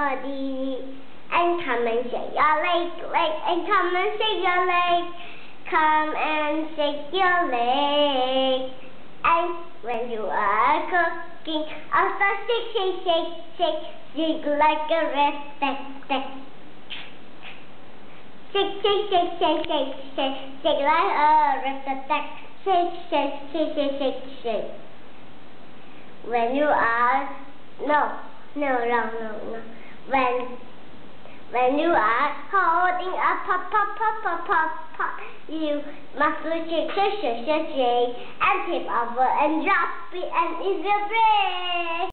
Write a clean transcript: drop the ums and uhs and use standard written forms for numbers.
body and come and shake your leg, and come and shake your leg. Come and shake your leg. And when you are cooking, I'll start shake like a red duck. Shake like a red duck. Shake. When you are no. When you are holding a pop, you must shake and tip over and drop it and it's your break.